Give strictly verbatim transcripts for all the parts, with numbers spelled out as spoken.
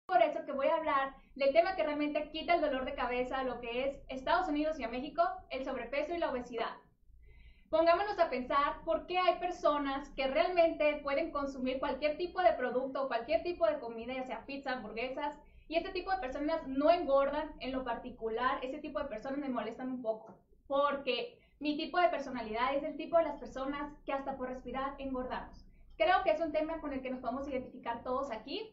Por eso que voy a hablar del tema que realmente quita el dolor de cabeza, lo que es Estados Unidos y a México, el sobrepeso y la obesidad. Pongámonos a pensar por qué hay personas que realmente pueden consumir cualquier tipo de producto, cualquier tipo de comida, ya sea pizza, hamburguesas, y este tipo de personas no engordan. En lo particular, ese tipo de personas me molestan un poco, porque mi tipo de personalidad es el tipo de las personas que hasta por respirar engordamos. Creo que es un tema con el que nos podemos identificar todos aquí.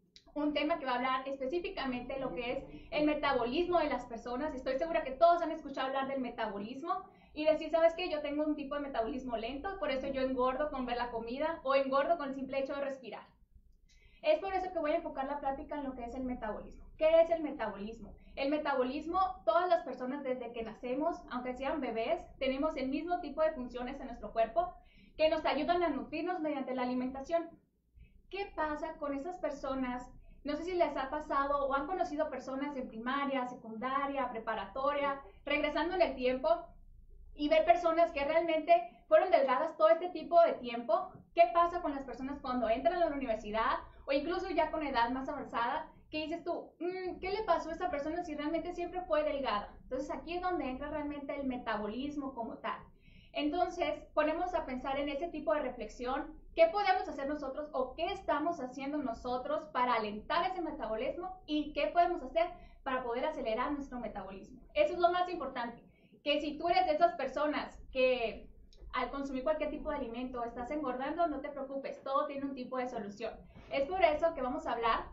Un tema que va a hablar específicamente de lo que es el metabolismo de las personas. Estoy segura que todos han escuchado hablar del metabolismo y decir, ¿sabes qué? Yo tengo un tipo de metabolismo lento, por eso yo engordo con ver la comida o engordo con el simple hecho de respirar. Es por eso que voy a enfocar la plática en lo que es el metabolismo. ¿Qué es el metabolismo? El metabolismo, todas las personas desde que nacemos, aunque sean bebés, tenemos el mismo tipo de funciones en nuestro cuerpo que nos ayudan a nutrirnos mediante la alimentación. ¿Qué pasa con esas personas? No sé si les ha pasado o han conocido personas en primaria, secundaria, preparatoria, regresando en el tiempo y ver personas que realmente fueron delgadas todo este tipo de tiempo. ¿Qué pasa con las personas cuando entran a la universidad o incluso ya con edad más avanzada? ¿Qué dices tú? Mmm, ¿qué le pasó a esta persona si realmente siempre fue delgada? Entonces aquí es donde entra realmente el metabolismo como tal. Entonces ponemos a pensar en ese tipo de reflexión. ¿Qué podemos hacer nosotros o qué estamos haciendo nosotros para alentar ese metabolismo y qué podemos hacer para poder acelerar nuestro metabolismo? Eso es lo más importante, que si tú eres de esas personas que al consumir cualquier tipo de alimento estás engordando, no te preocupes, todo tiene un tipo de solución. Es por eso que vamos a hablar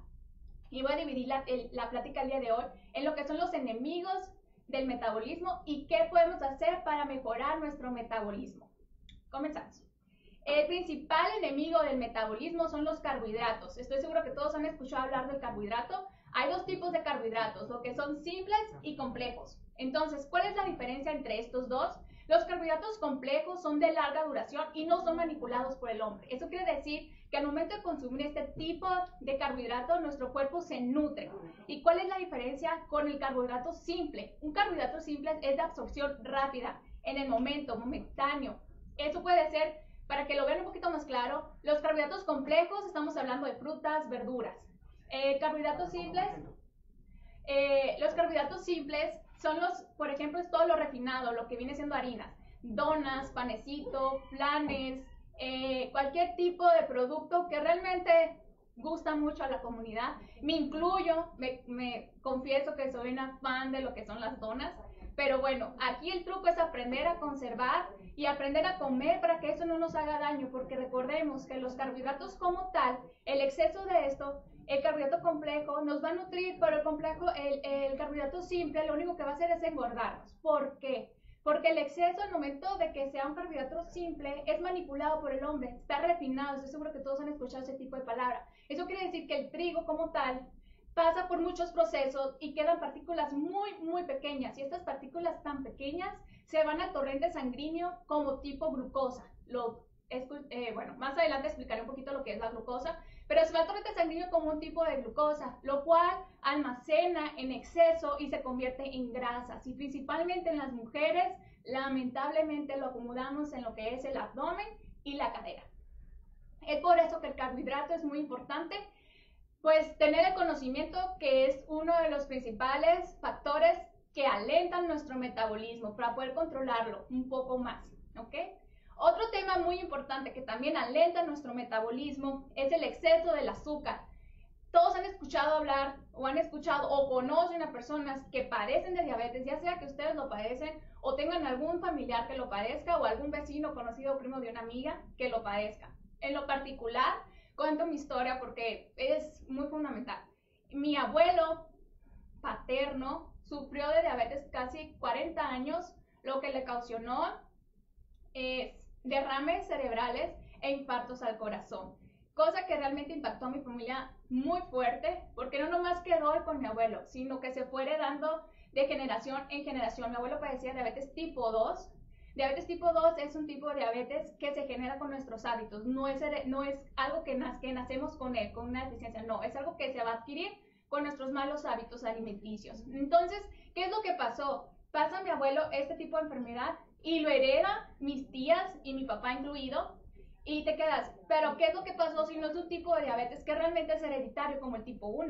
y voy a dividir la, el, la plática el día de hoy en lo que son los enemigos del metabolismo y qué podemos hacer para mejorar nuestro metabolismo. Comenzamos. El principal enemigo del metabolismo son los carbohidratos. Estoy seguro que todos han escuchado hablar del carbohidrato. Hay dos tipos de carbohidratos, lo que son simples y complejos. Entonces, ¿cuál es la diferencia entre estos dos? Los carbohidratos complejos son de larga duración y no son manipulados por el hombre. Eso quiere decir que al momento de consumir este tipo de carbohidrato, nuestro cuerpo se nutre. ¿Y cuál es la diferencia con el carbohidrato simple? Un carbohidrato simple es de absorción rápida, en el momento, momentáneo. Eso puede ser, para que lo vean un poquito más claro, los carbohidratos complejos, estamos hablando de frutas, verduras. Eh, carbohidratos simples, eh, los carbohidratos simples son los, por ejemplo, es todo lo refinado, lo que viene siendo harinas, donas, panecito, flanes, eh, cualquier tipo de producto que realmente gusta mucho a la comunidad. Me incluyo, me, me confieso que soy una fan de lo que son las donas, pero bueno, aquí el truco es aprender a conservar y aprender a comer para que eso no nos haga daño, porque recordemos que los carbohidratos como tal, el exceso de esto, el carbohidrato complejo nos va a nutrir, pero el complejo, el, el carbohidrato simple, lo único que va a hacer es engordarnos. ¿Por qué? Porque el exceso, al momento de que sea un carbohidrato simple, es manipulado por el hombre, está refinado. Estoy seguro que todos han escuchado ese tipo de palabra. Eso quiere decir que el trigo como tal pasa por muchos procesos y quedan partículas muy, muy pequeñas. Y estas partículas tan pequeñas se van al torrente sanguíneo como tipo glucosa. Lo, eh, bueno, más adelante explicaré un poquito lo que es la glucosa, pero se va al torrente sanguíneo como un tipo de glucosa, lo cual almacena en exceso y se convierte en grasas. Y principalmente en las mujeres, lamentablemente lo acumulamos en lo que es el abdomen y la cadera. Es por eso que el carbohidrato es muy importante. Pues tener el conocimiento que es uno de los principales factores que alentan nuestro metabolismo para poder controlarlo un poco más, ¿ok? Otro tema muy importante que también alenta nuestro metabolismo es el exceso del azúcar. Todos han escuchado hablar o han escuchado o conocen a personas que padecen de diabetes, ya sea que ustedes lo padecen o tengan algún familiar que lo padezca o algún vecino, conocido o primo de una amiga que lo padezca. En lo particular, cuento mi historia porque es muy fundamental. Mi abuelo paterno sufrió de diabetes casi cuarenta años, lo que le ocasionó eh, derrames cerebrales e infartos al corazón. Cosa que realmente impactó a mi familia muy fuerte, porque no nomás quedó con mi abuelo, sino que se fue heredando de generación en generación. Mi abuelo padecía diabetes tipo dos. Diabetes tipo dos es un tipo de diabetes que se genera con nuestros hábitos, no es, no es algo que, nace, que nacemos con él, con una deficiencia, no, es algo que se va a adquirir con nuestros malos hábitos alimenticios. Entonces, ¿qué es lo que pasó? Pasa a mi abuelo este tipo de enfermedad y lo hereda mis tías y mi papá incluido, y te quedas, pero ¿qué es lo que pasó si no es un tipo de diabetes que realmente es hereditario como el tipo uno?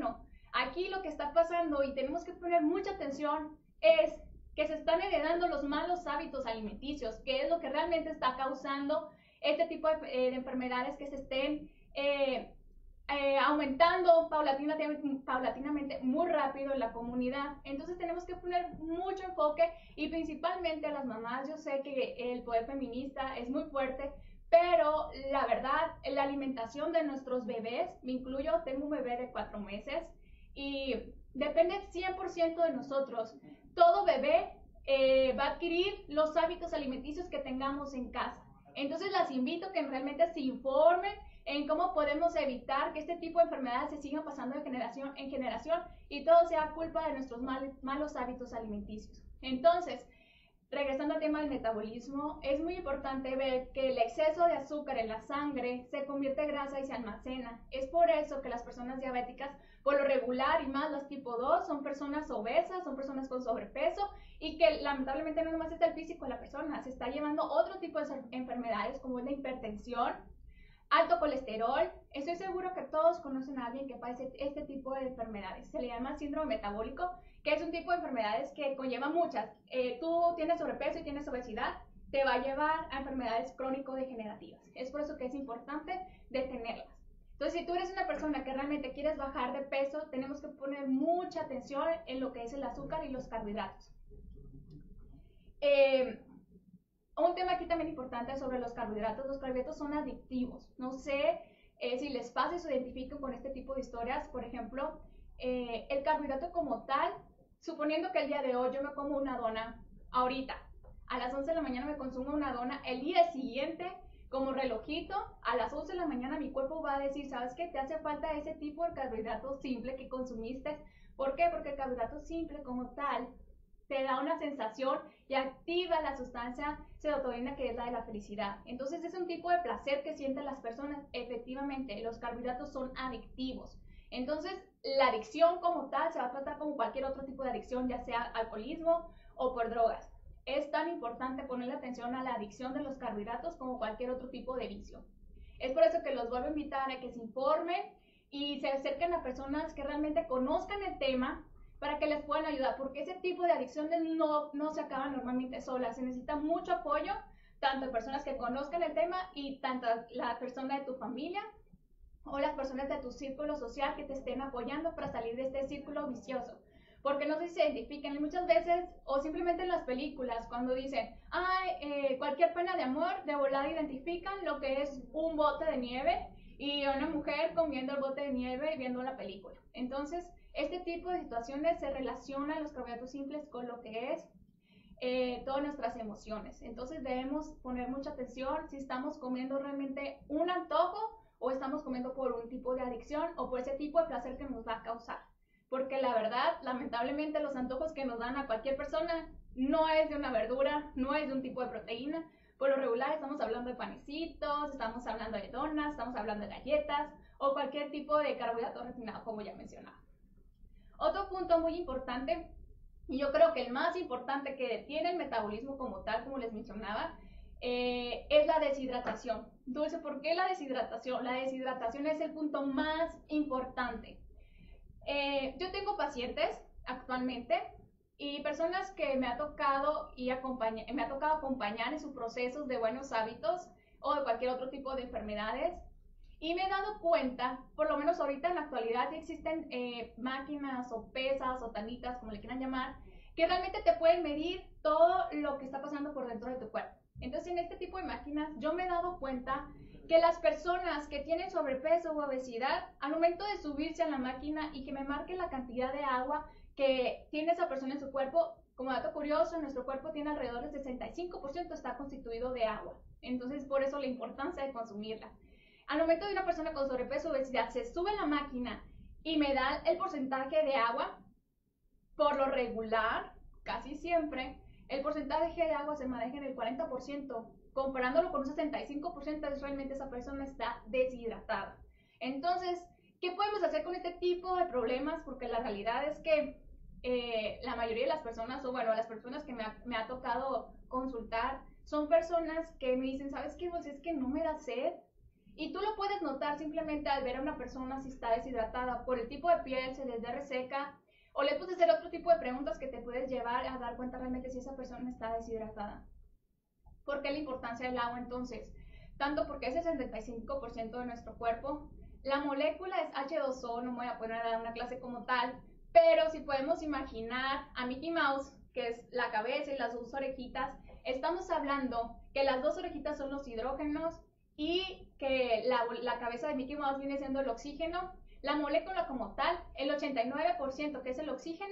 Aquí lo que está pasando, y tenemos que poner mucha atención, es que se están heredando los malos hábitos alimenticios, que es lo que realmente está causando este tipo de, eh, de enfermedades que se estén eh, eh, aumentando paulatinamente, paulatinamente muy rápido en la comunidad. Entonces tenemos que poner mucho enfoque, y principalmente a las mamás. Yo sé que el poder feminista es muy fuerte, pero la verdad, la alimentación de nuestros bebés, me incluyo, tengo un bebé de cuatro meses, y depende cien por ciento de nosotros. Todo bebé eh, va a adquirir los hábitos alimenticios que tengamos en casa. Entonces las invito a que realmente se informen en cómo podemos evitar que este tipo de enfermedades se sigan pasando de generación en generación y todo sea culpa de nuestros mal, malos hábitos alimenticios. Entonces, regresando al tema del metabolismo, es muy importante ver que el exceso de azúcar en la sangre se convierte en grasa y se almacena. Es por eso que las personas diabéticas, por lo regular, y más las tipo dos, son personas obesas, son personas con sobrepeso, y que lamentablemente no nomás está el físico de la persona, se está llevando otro tipo de enfermedades como es la hipertensión, alto colesterol. Estoy seguro que todos conocen a alguien que padece este tipo de enfermedades. Se le llama síndrome metabólico, que es un tipo de enfermedades que conlleva muchas. Eh, tú tienes sobrepeso y tienes obesidad, te va a llevar a enfermedades crónico-degenerativas. Es por eso que es importante detenerlas. Entonces, si tú eres una persona que realmente quieres bajar de peso, tenemos que poner mucha atención en lo que es el azúcar y los carbohidratos. Eh, Un tema aquí también importante sobre los carbohidratos. Los carbohidratos son adictivos. No sé eh, si les pasa y se identifican con este tipo de historias. Por ejemplo, eh, el carbohidrato como tal, suponiendo que el día de hoy yo me como una dona, ahorita, a las once de la mañana me consumo una dona, el día siguiente, como relojito, a las once de la mañana mi cuerpo va a decir, ¿sabes qué? Te hace falta ese tipo de carbohidrato simple que consumiste. ¿Por qué? Porque el carbohidrato simple como tal te da una sensación y activa la sustancia serotonina, que es la de la felicidad. Entonces es un tipo de placer que sienten las personas. Efectivamente, los carbohidratos son adictivos. Entonces la adicción como tal se va a tratar como cualquier otro tipo de adicción, ya sea alcoholismo o por drogas. Es tan importante ponerle atención a la adicción de los carbohidratos como cualquier otro tipo de vicio. Es por eso que los vuelvo a invitar a que se informen y se acerquen a personas que realmente conozcan el tema, para que les puedan ayudar, porque ese tipo de adicciones no, no se acaban normalmente solas. Se necesita mucho apoyo, tanto de personas que conozcan el tema y tanto la persona de tu familia o las personas de tu círculo social que te estén apoyando para salir de este círculo vicioso. Porque no sé si se identifican, y muchas veces, o simplemente en las películas, cuando dicen, ay, eh, cualquier pena de amor, de volada identifican lo que es un bote de nieve y una mujer comiendo el bote de nieve y viendo la película. Entonces, este tipo de situaciones se relacionan los carbohidratos simples con lo que es eh, todas nuestras emociones. Entonces debemos poner mucha atención si estamos comiendo realmente un antojo o estamos comiendo por un tipo de adicción o por ese tipo de placer que nos va a causar. Porque la verdad, lamentablemente, los antojos que nos dan a cualquier persona no es de una verdura, no es de un tipo de proteína. Por lo regular estamos hablando de panecitos, estamos hablando de donas, estamos hablando de galletas o cualquier tipo de carbohidrato refinado, como ya mencionaba. Otro punto muy importante, y yo creo que el más importante que detiene el metabolismo como tal, como les mencionaba, eh, es la deshidratación. Dulce, ¿por qué la deshidratación? La deshidratación es el punto más importante. Eh, yo tengo pacientes actualmente y personas que me ha tocado y acompaña, me ha tocado acompañar en sus procesos de buenos hábitos o de cualquier otro tipo de enfermedades. Y me he dado cuenta, por lo menos ahorita en la actualidad, ya existen eh, máquinas o pesas o tanitas, como le quieran llamar, que realmente te pueden medir todo lo que está pasando por dentro de tu cuerpo. Entonces, en este tipo de máquinas, yo me he dado cuenta que las personas que tienen sobrepeso o obesidad, al momento de subirse a la máquina y que me marque la cantidad de agua que tiene esa persona en su cuerpo, como dato curioso, nuestro cuerpo tiene alrededor del sesenta y cinco por ciento está constituido de agua. Entonces, por eso la importancia de consumirla. Al momento de una persona con sobrepeso o obesidad se sube a la máquina y me da el porcentaje de agua, por lo regular, casi siempre, el porcentaje de agua se maneja en el cuarenta por ciento. Comparándolo con un sesenta y cinco por ciento, realmente esa persona está deshidratada. Entonces, ¿qué podemos hacer con este tipo de problemas? Porque la realidad es que eh, la mayoría de las personas, o bueno, las personas que me ha, me ha tocado consultar, son personas que me dicen, ¿sabes qué? Pues es que no me da sed. Y tú lo puedes notar simplemente al ver a una persona si está deshidratada por el tipo de piel, se les ve reseca, o le puedes hacer otro tipo de preguntas que te puedes llevar a dar cuenta realmente si esa persona está deshidratada. ¿Por qué la importancia del agua entonces? Tanto porque es el setenta y cinco por ciento de nuestro cuerpo. La molécula es hache dos o, no me voy a poner a dar una clase como tal, pero si podemos imaginar a Mickey Mouse, que es la cabeza y las dos orejitas, estamos hablando que las dos orejitas son los hidrógenos y que la, la cabeza de Mickey Mouse viene siendo el oxígeno. La molécula como tal, el ochenta y nueve por ciento que es el oxígeno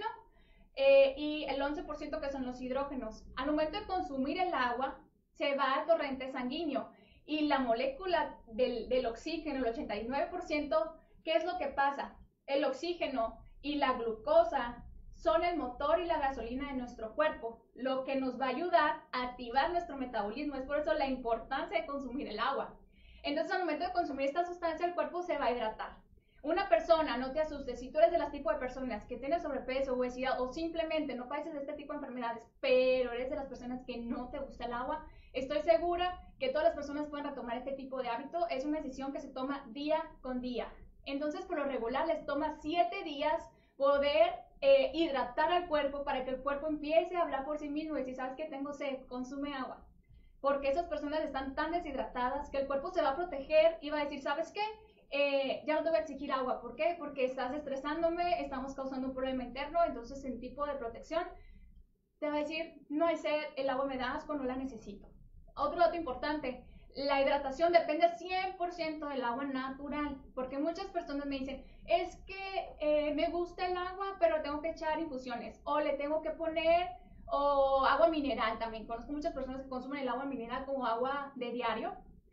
eh, y el once por ciento que son los hidrógenos. Al momento de consumir el agua, se va al torrente sanguíneo y la molécula del, del oxígeno, el ochenta y nueve por ciento, ¿qué es lo que pasa? El oxígeno y la glucosa son el motor y la gasolina de nuestro cuerpo, lo que nos va a ayudar a activar nuestro metabolismo. Es por eso la importancia de consumir el agua. Entonces, al momento de consumir esta sustancia, el cuerpo se va a hidratar. Una persona, no te asustes, si tú eres de las tipos de personas que tienen sobrepeso, obesidad o simplemente no padeces de este tipo de enfermedades, pero eres de las personas que no te gusta el agua, estoy segura que todas las personas pueden retomar este tipo de hábito. Es una decisión que se toma día con día. Entonces, por lo regular, les toma siete días poder eh, hidratar al cuerpo para que el cuerpo empiece a hablar por sí mismo y decir, ¿sabes qué? Tengo sed, consume agua. Porque esas personas están tan deshidratadas que el cuerpo se va a proteger y va a decir, ¿sabes qué? Eh, ya no te voy a exigir agua. ¿Por qué? Porque estás estresándome, estamos causando un problema interno. Entonces, en tipo de protección, te va a decir, no hay sed, el agua me da asco, no la necesito. Otro dato importante, la hidratación depende cien por ciento del agua natural, porque muchas personas me dicen, es que eh, me gusta el agua, pero tengo que echar infusiones, o le tengo que poner, o agua mineral también. Conozco muchas personas que consumen el agua mineral como agua de diario,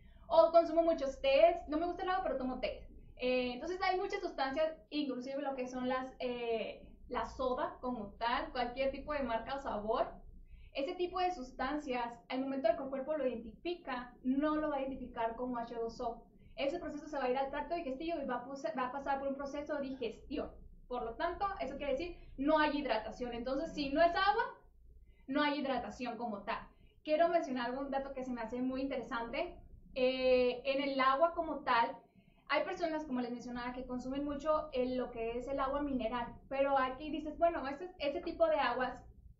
o consumo muchos tés, no me gusta el agua, pero tomo té. Eh, entonces hay muchas sustancias, inclusive lo que son las, eh, la soda como tal, cualquier tipo de marca o sabor. Ese tipo de sustancias, al momento de que el cuerpo lo identifica, no lo va a identificar como hache dos o. Ese proceso se va a ir al tracto digestivo y va a, va a pasar por un proceso de digestión. Por lo tanto, eso quiere decir no hay hidratación. Entonces, si no es agua, no hay hidratación como tal. Quiero mencionar algún dato que se me hace muy interesante. Eh, en el agua como tal, hay personas, como les mencionaba, que consumen mucho el, lo que es el agua mineral. Pero aquí dices, bueno, ese, ese tipo de aguas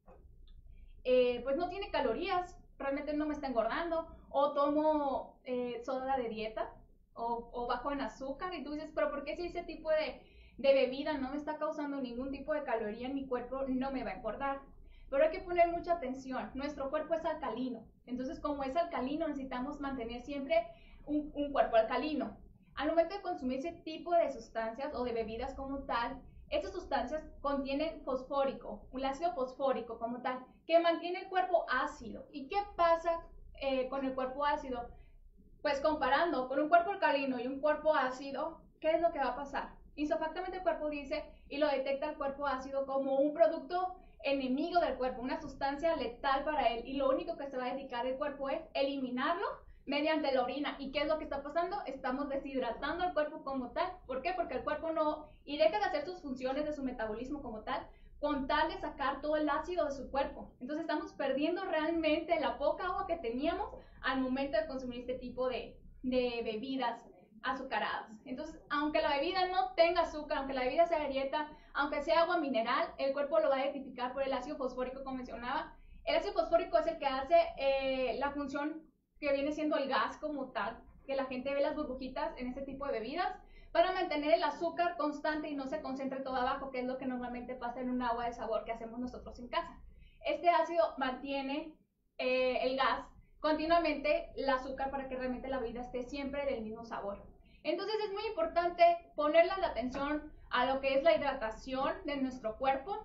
Eh, pues no tiene calorías, realmente no me está engordando, o tomo eh, soda de dieta, o, o bajo en azúcar, y tú dices, pero ¿por qué si ese tipo de, de bebida no me está causando ningún tipo de caloría en mi cuerpo, no me va a engordar? Pero hay que poner mucha atención, nuestro cuerpo es alcalino, entonces como es alcalino necesitamos mantener siempre un, un cuerpo alcalino. Al momento de consumir ese tipo de sustancias o de bebidas como tal, estas sustancias contienen fosfórico, un ácido fosfórico como tal, que mantiene el cuerpo ácido. ¿Y qué pasa eh, con el cuerpo ácido? Pues comparando con un cuerpo alcalino y un cuerpo ácido, ¿qué es lo que va a pasar? Isofactamente el cuerpo dice y lo detecta el cuerpo ácido como un producto enemigo del cuerpo, una sustancia letal para él, y lo único que se va a dedicar el cuerpo es eliminarlo mediante la orina. ¿Y qué es lo que está pasando? Estamos deshidratando al cuerpo como tal. ¿Por qué? Porque el cuerpo no, y deja de hacer sus funciones de su metabolismo como tal, con tal de sacar todo el ácido de su cuerpo. Entonces estamos perdiendo realmente la poca agua que teníamos al momento de consumir este tipo de, de bebidas azucaradas. Entonces, aunque la bebida no tenga azúcar, aunque la bebida sea de dieta, aunque sea agua mineral, el cuerpo lo va a identificar por el ácido fosfórico, como mencionaba. El ácido fosfórico es el que hace eh, la función que viene siendo el gas como tal, que la gente ve las burbujitas en este tipo de bebidas, para mantener el azúcar constante y no se concentre todo abajo, que es lo que normalmente pasa en un agua de sabor que hacemos nosotros en casa. Este ácido mantiene eh, el gas continuamente, el azúcar, para que realmente la bebida esté siempre del mismo sabor. Entonces es muy importante ponerle la atención a lo que es la hidratación de nuestro cuerpo.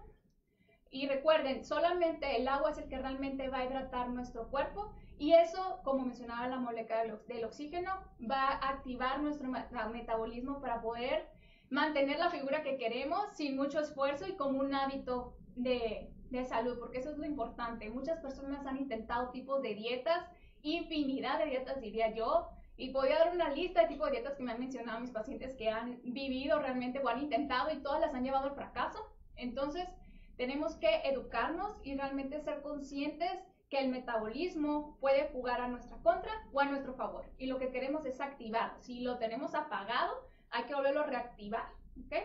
Y recuerden, solamente el agua es el que realmente va a hidratar nuestro cuerpo, y eso, como mencionaba la molécula del oxígeno, va a activar nuestro metabolismo para poder mantener la figura que queremos sin mucho esfuerzo y como un hábito de, de salud, porque eso es lo importante. Muchas personas han intentado tipos de dietas, infinidad de dietas diría yo, y podría dar una lista de tipos de dietas que me han mencionado mis pacientes que han vivido realmente o han intentado, y todas las han llevado al fracaso. Entonces, tenemos que educarnos y realmente ser conscientes que el metabolismo puede jugar a nuestra contra o a nuestro favor. Y lo que queremos es activarlo. Si lo tenemos apagado, hay que volverlo a reactivar. ¿Okay?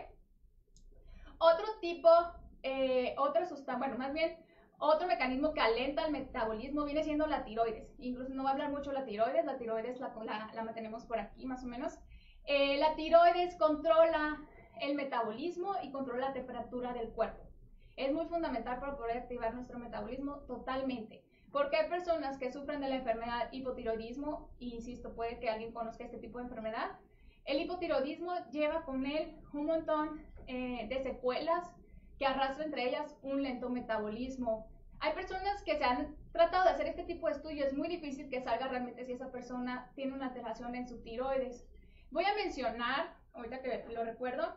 Otro tipo, eh, otra sustancia, bueno, más bien, otro mecanismo que alenta el metabolismo viene siendo la tiroides. Incluso no va a hablar mucho de la tiroides, la tiroides la, la, la mantenemos por aquí más o menos. Eh, la tiroides controla el metabolismo y controla la temperatura del cuerpo. Es muy fundamental para poder activar nuestro metabolismo totalmente. Porque hay personas que sufren de la enfermedad hipotiroidismo, y insisto, puede que alguien conozca este tipo de enfermedad. El hipotiroidismo lleva con él un montón eh, de secuelas que arrastran entre ellas un lento metabolismo. Hay personas que se han tratado de hacer este tipo de estudios, es muy difícil que salga realmente si esa persona tiene una alteración en su tiroides. Voy a mencionar, ahorita que lo recuerdo,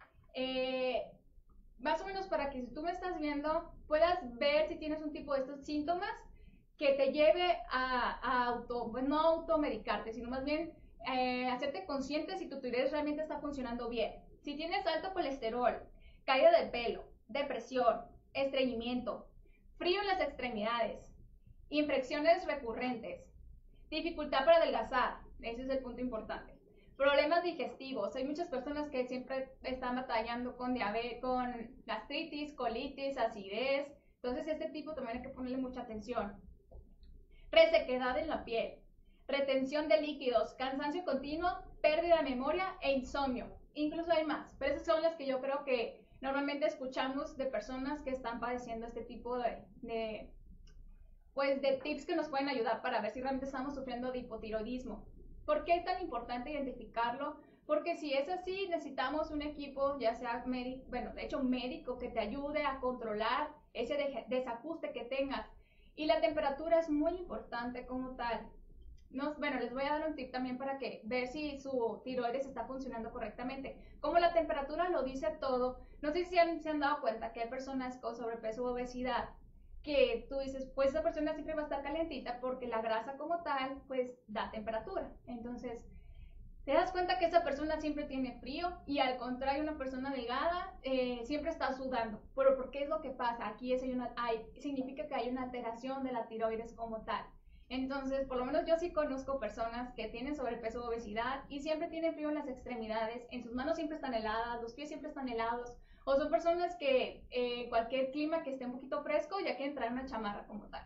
eh, más o menos para que si tú me estás viendo, puedas ver si tienes un tipo de estos síntomas que te lleve a, a auto, pues no automedicarte, sino más bien eh, hacerte consciente si tu tiroides realmente está funcionando bien. Si tienes alto colesterol, caída de pelo, depresión, estreñimiento, frío en las extremidades, infecciones recurrentes, dificultad para adelgazar, ese es el punto importante. Problemas digestivos, hay muchas personas que siempre están batallando con diabetes, con gastritis, colitis, acidez, entonces este tipo también hay que ponerle mucha atención. Resequedad en la piel, retención de líquidos, cansancio continuo, pérdida de memoria e insomnio. Incluso hay más, pero esas son las que yo creo que normalmente escuchamos de personas que están padeciendo este tipo de, de, pues de tips que nos pueden ayudar para ver si realmente estamos sufriendo de hipotiroidismo. ¿Por qué es tan importante identificarlo? Porque si es así, necesitamos un equipo, ya sea médico, bueno, de hecho médico, que te ayude a controlar ese desajuste que tengas. Y la temperatura es muy importante como tal. No, bueno, les voy a dar un tip también para que ver si su tiroides está funcionando correctamente. Como la temperatura lo dice todo, no sé si han, se han dado cuenta que hay personas con sobrepeso o obesidad que tú dices, pues esa persona siempre va a estar calentita porque la grasa como tal, pues da temperatura. Entonces, te das cuenta que esa persona siempre tiene frío y al contrario, una persona delgada eh, siempre está sudando. Pero ¿por qué es lo que pasa? Aquí es una, hay, significa que hay una alteración de la tiroides como tal. Entonces, por lo menos yo sí conozco personas que tienen sobrepeso o obesidad y siempre tienen frío en las extremidades, en sus manos siempre están heladas, los pies siempre están helados, o son personas que eh, cualquier clima que esté un poquito fresco ya quieren traer una chamarra como tal.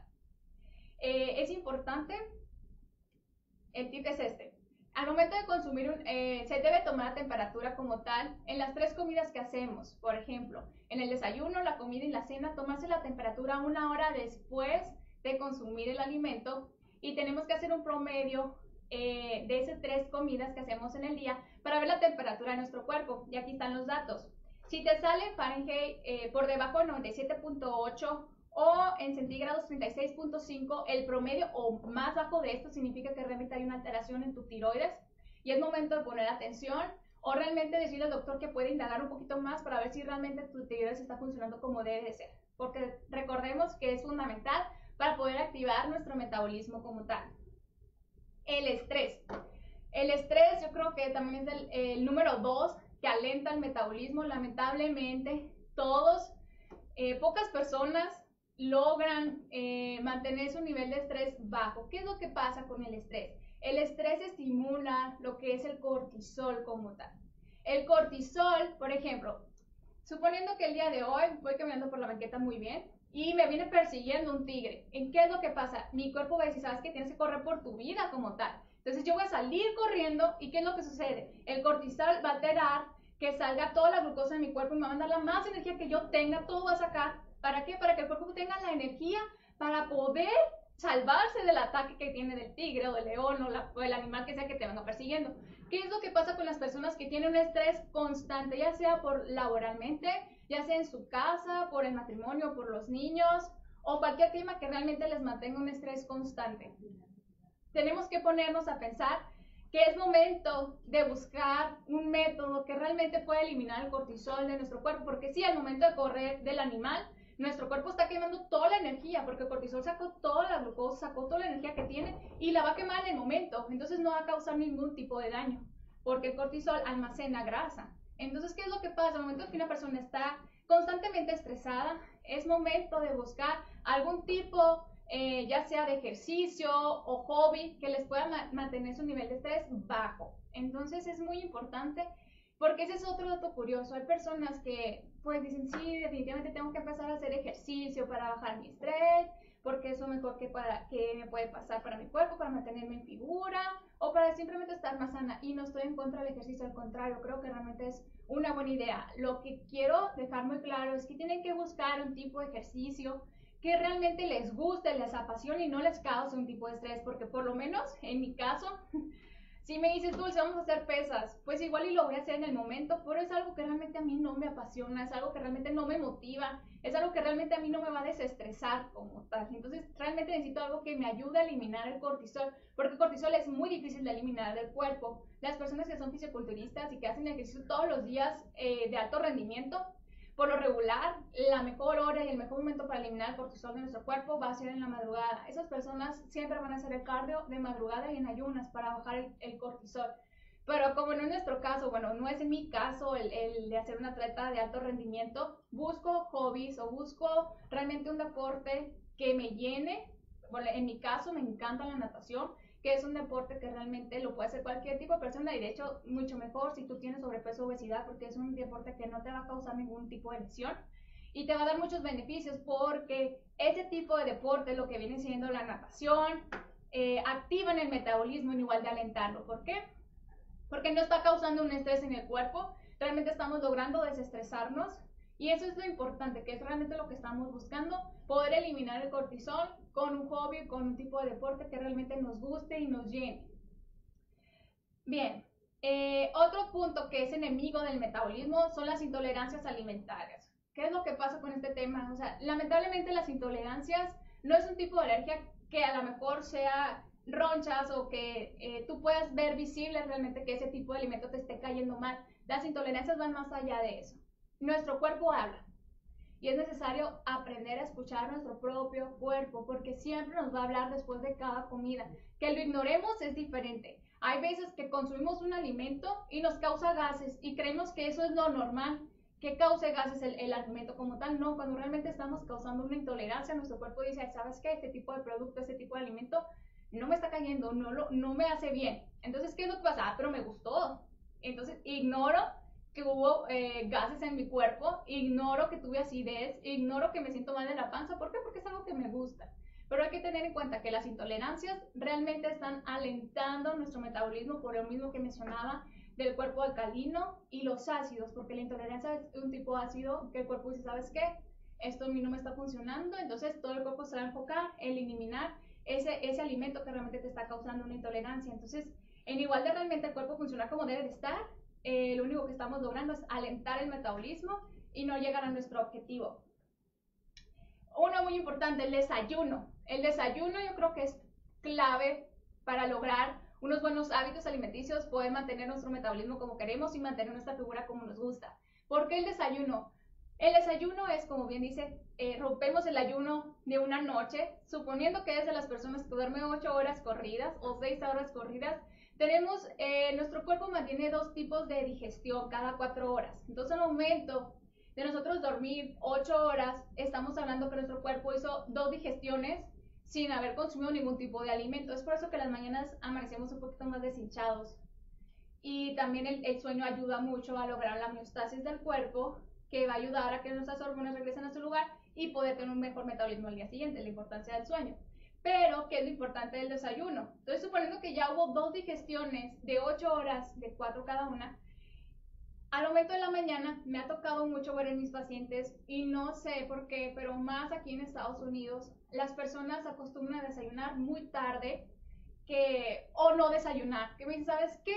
Eh, es importante, el tip es este, al momento de consumir, un, eh, se debe tomar a temperatura como tal en las tres comidas que hacemos. Por ejemplo, en el desayuno, la comida y la cena, tomarse la temperatura una hora después de consumir el alimento y tenemos que hacer un promedio eh, de esas tres comidas que hacemos en el día para ver la temperatura de nuestro cuerpo. Y aquí están los datos. Si te sale Fahrenheit eh, por debajo de noventa y siete punto ocho o en centígrados treinta y seis punto cinco, el promedio o más bajo de esto significa que realmente hay una alteración en tu tiroides y es momento de poner atención o realmente decirle al doctor que puede indagar un poquito más para ver si realmente tu tiroides está funcionando como debe de ser. Porque recordemos que es fundamental para poder activar nuestro metabolismo como tal. El estrés. El estrés yo creo que también es el, el número dos que alenta el metabolismo. Lamentablemente, todos, eh, pocas personas logran eh, mantener su nivel de estrés bajo. ¿Qué es lo que pasa con el estrés? El estrés estimula lo que es el cortisol como tal. El cortisol, por ejemplo, suponiendo que el día de hoy voy caminando por la banqueta muy bien y me viene persiguiendo un tigre. ¿En qué es lo que pasa? Mi cuerpo va a decir, ¿sabes qué? Tienes que correr por tu vida como tal. Entonces yo voy a salir corriendo y ¿qué es lo que sucede? El cortisol va a alterar que salga toda la glucosa de mi cuerpo y me va a mandar la más energía que yo tenga, todo va a sacar. ¿Para qué? Para que el cuerpo tenga la energía para poder salvarse del ataque que tiene del tigre o del león o, la, o el animal que sea que te venga persiguiendo. ¿Qué es lo que pasa con las personas que tienen un estrés constante, ya sea por laboralmente, ya sea en su casa, por el matrimonio, por los niños o cualquier tema que realmente les mantenga un estrés constante? Tenemos que ponernos a pensar que es momento de buscar un método que realmente pueda eliminar el cortisol de nuestro cuerpo, porque sí, al momento de correr del animal, nuestro cuerpo está quemando toda la energía, porque el cortisol sacó toda la glucosa, sacó toda la energía que tiene y la va a quemar en el momento, entonces no va a causar ningún tipo de daño, porque el cortisol almacena grasa. Entonces, ¿qué es lo que pasa? Al momento que una persona está constantemente estresada, es momento de buscar algún tipo eh, ya sea de ejercicio o hobby, que les pueda ma mantener su nivel de estrés bajo. Entonces es muy importante, porque ese es otro dato curioso. Hay personas que pues dicen, sí, definitivamente tengo que empezar a hacer ejercicio para bajar mi estrés, porque eso es mejor que, para, que me puede pasar para mi cuerpo, para mantenerme en figura, o para simplemente estar más sana. Y no estoy en contra del ejercicio, al contrario, creo que realmente es una buena idea. Lo que quiero dejar muy claro es que tienen que buscar un tipo de ejercicio que realmente les guste, les apasione y no les cause un tipo de estrés, porque por lo menos en mi caso, si me dices, Dulce, vamos a hacer pesas, pues igual y lo voy a hacer en el momento, pero es algo que realmente a mí no me apasiona, es algo que realmente no me motiva, es algo que realmente a mí no me va a desestresar como tal. Entonces realmente necesito algo que me ayude a eliminar el cortisol, porque el cortisol es muy difícil de eliminar del cuerpo. Las personas que son fisiculturistas y que hacen ejercicio todos los días eh, de alto rendimiento, por lo regular, la mejor hora y el mejor momento para eliminar el cortisol de nuestro cuerpo va a ser en la madrugada. Esas personas siempre van a hacer el cardio de madrugada y en ayunas para bajar el, el cortisol. Pero como no es nuestro caso, bueno, no es en mi caso el, el de hacer una atleta de alto rendimiento, busco hobbies o busco realmente un deporte que me llene. Bueno, en mi caso me encanta la natación, que es un deporte que realmente lo puede hacer cualquier tipo de persona y de hecho mucho mejor si tú tienes sobrepeso o obesidad, porque es un deporte que no te va a causar ningún tipo de lesión y te va a dar muchos beneficios, porque ese tipo de deporte, lo que viene siendo la natación, eh, activan el metabolismo en igual de alentarlo. ¿Por qué? Porque no está causando un estrés en el cuerpo, realmente estamos logrando desestresarnos y eso es lo importante, que es realmente lo que estamos buscando, poder eliminar el cortisol con un hobby, con un tipo de deporte que realmente nos guste y nos llene. Bien, eh, otro punto que es enemigo del metabolismo son las intolerancias alimentarias. ¿Qué es lo que pasa con este tema? O sea, lamentablemente las intolerancias no es un tipo de alergia que a lo mejor sea ronchas o que eh, tú puedas ver visible realmente que ese tipo de alimento te esté cayendo mal. Las intolerancias van más allá de eso. Nuestro cuerpo habla y es necesario aprender a escuchar nuestro propio cuerpo, porque siempre nos va a hablar después de cada comida. Que lo ignoremos es diferente. Hay veces que consumimos un alimento y nos causa gases y creemos que eso es lo normal, que cause gases el, el alimento como tal. No, cuando realmente estamos causando una intolerancia, nuestro cuerpo dice, ¿sabes qué? Este tipo de producto, este tipo de alimento no me está cayendo, no, lo, no me hace bien. Entonces, ¿qué es lo que pasa? Ah, pero me gustó. Entonces, ignoro que hubo eh, gases en mi cuerpo, ignoro que tuve acidez, ignoro que me siento mal en la panza. ¿Por qué? Porque es algo que me gusta. Pero hay que tener en cuenta que las intolerancias realmente están alentando nuestro metabolismo, por lo mismo que mencionaba del cuerpo alcalino y los ácidos, porque la intolerancia es un tipo de ácido que el cuerpo dice, ¿sabes qué? Esto a mí no me está funcionando, entonces todo el cuerpo se va a enfocar en eliminar ese, ese alimento que realmente te está causando una intolerancia. Entonces, en igual de realmente el cuerpo funciona como debe de estar, eh, lo único que estamos logrando es alentar el metabolismo y no llegar a nuestro objetivo. Uno muy importante, el desayuno. El desayuno yo creo que es clave para lograr unos buenos hábitos alimenticios, poder mantener nuestro metabolismo como queremos y mantener nuestra figura como nos gusta. ¿Por qué el desayuno? El desayuno es, como bien dice, eh, rompemos el ayuno de una noche, suponiendo que es de las personas que duermen ocho horas corridas o seis horas corridas. Tenemos, eh, nuestro cuerpo mantiene dos tipos de digestión cada cuatro horas. Entonces, al momento de nosotros dormir ocho horas, estamos hablando que nuestro cuerpo hizo dos digestiones sin haber consumido ningún tipo de alimento. Es por eso que las mañanas amanecemos un poquito más deshinchados. Y también el, el sueño ayuda mucho a lograr la homeostasis del cuerpo, que va a ayudar a que nuestras hormonas regresen a su lugar y poder tener un mejor metabolismo al día siguiente, la importancia del sueño. Pero, ¿qué es lo importante del desayuno? Entonces, suponiendo que ya hubo dos digestiones de ocho horas, de cuatro cada una, al momento de la mañana me ha tocado mucho ver en mis pacientes, y no sé por qué, pero más aquí en Estados Unidos, las personas acostumbran a desayunar muy tarde que, o no desayunar. Que me dicen, ¿sabes qué?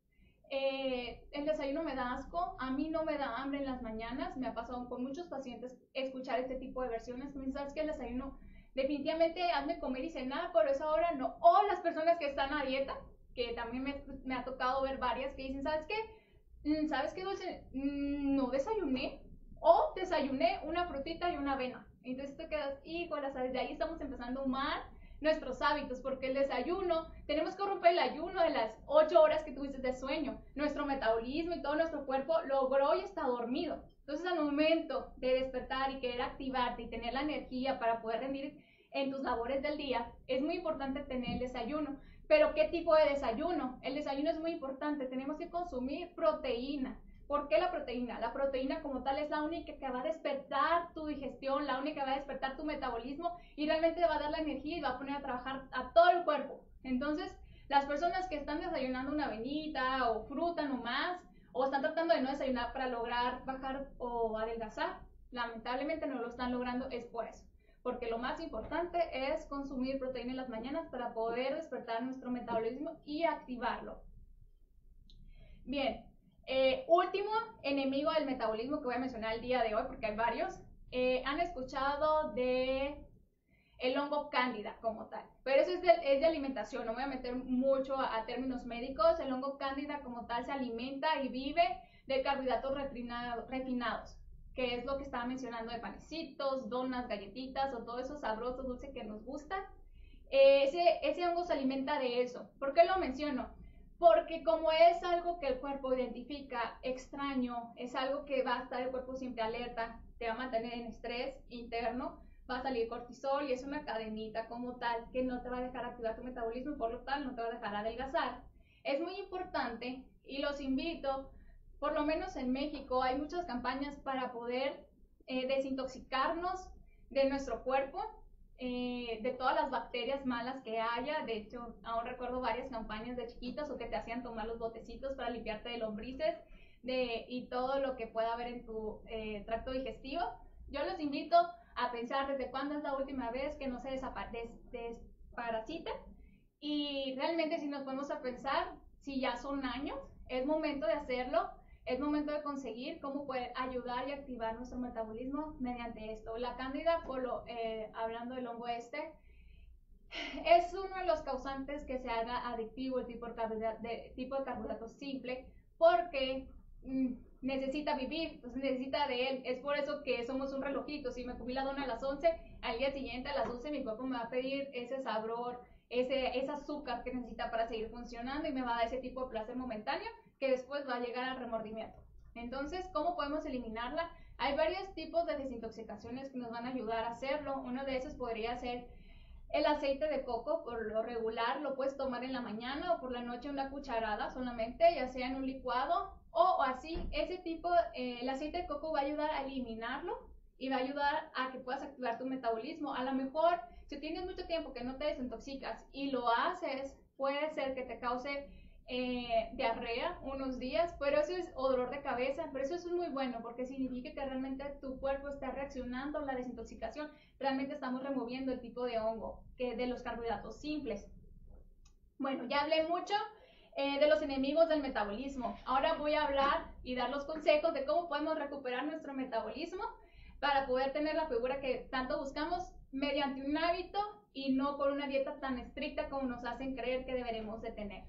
Eh, el desayuno me da asco, a mí no me da hambre en las mañanas. Me ha pasado con muchos pacientes escuchar este tipo de versiones. Me dicen, ¿sabes qué? El desayuno definitivamente hazme comer y cenar, pero esa hora no. O las personas que están a dieta, que también me, me ha tocado ver varias que dicen, ¿sabes qué? ¿Sabes qué, Dulce? No desayuné, o desayuné una frutita y una avena. Entonces te quedas, híjole, ¿sabes? De ahí estamos empezando mal nuestros hábitos, porque el desayuno, tenemos que romper el ayuno de las ocho horas que tuviste de sueño. Nuestro metabolismo y todo nuestro cuerpo logró y está dormido. Entonces, al momento de despertar y querer activarte y tener la energía para poder rendir en tus labores del día, es muy importante tener el desayuno. Pero ¿qué tipo de desayuno? El desayuno es muy importante, tenemos que consumir proteína. ¿Por qué la proteína? La proteína como tal es la única que va a despertar tu digestión, la única que va a despertar tu metabolismo y realmente va a dar la energía y va a poner a trabajar a todo el cuerpo. Entonces, las personas que están desayunando una avenita o fruta nomás, o están tratando de no desayunar para lograr bajar o adelgazar, lamentablemente no lo están logrando, es por eso. Porque lo más importante es consumir proteína en las mañanas para poder despertar nuestro metabolismo y activarlo. Bien, eh, último enemigo del metabolismo que voy a mencionar el día de hoy, porque hay varios. Eh, han escuchado de el hongo cándida como tal, pero eso es de, es de alimentación, no voy a meter mucho a, a términos médicos. El hongo cándida como tal se alimenta y vive de carbohidratos refinado, refinados, que es lo que estaba mencionando de panecitos, donas, galletitas o todo eso sabroso, dulce que nos gusta. Eh, ese, ese hongo se alimenta de eso. ¿Por qué lo menciono? Porque como es algo que el cuerpo identifica extraño, es algo que va a estar el cuerpo siempre alerta, te va a mantener en estrés interno, va a salir cortisol y es una cadenita como tal que no te va a dejar activar tu metabolismo y por lo tal no te va a dejar adelgazar. Es muy importante y los invito, por lo menos en México hay muchas campañas para poder eh, desintoxicarnos de nuestro cuerpo, eh, de todas las bacterias malas que haya. De hecho, aún recuerdo varias campañas de chiquitas o que te hacían tomar los botecitos para limpiarte de lombrices de, y todo lo que pueda haber en tu eh, tracto digestivo. Yo los invito a pensar desde cuándo es la última vez que no se desparasita, y realmente si nos ponemos a pensar, si ya son años, es momento de hacerlo, es momento de conseguir cómo poder ayudar y activar nuestro metabolismo mediante esto. La cándida, por lo, eh, hablando del hongo este, es uno de los causantes que se haga adictivo el tipo de carbohidrato, de, tipo de carbohidrato simple, porque mmm, necesita vivir, entonces necesita de él. Es por eso que somos un relojito. Si me comí la dona a las once, al día siguiente a las once mi cuerpo me va a pedir ese sabor, ese, ese azúcar que necesita para seguir funcionando y me va a dar ese tipo de placer momentáneo que después va a llegar al remordimiento. Entonces, ¿cómo podemos eliminarla? Hay varios tipos de desintoxicaciones que nos van a ayudar a hacerlo. Uno de esos podría ser el aceite de coco. Por lo regular lo puedes tomar en la mañana o por la noche una cucharada solamente, ya sea en un licuado o así. Ese tipo, eh, el aceite de coco va a ayudar a eliminarlo y va a ayudar a que puedas activar tu metabolismo. A lo mejor, si tienes mucho tiempo que no te desintoxicas y lo haces, puede ser que te cause eh, diarrea unos días, pero eso es, o dolor de cabeza, pero eso es muy bueno porque significa que realmente tu cuerpo está reaccionando a la desintoxicación. Realmente estamos removiendo el tipo de hongo que de los carbohidratos simples. Bueno, ya hablé mucho eh, de los enemigos del metabolismo. Ahora voy a hablar y dar los consejos de cómo podemos recuperar nuestro metabolismo para poder tener la figura que tanto buscamos mediante un hábito y no con una dieta tan estricta como nos hacen creer que deberemos de tener.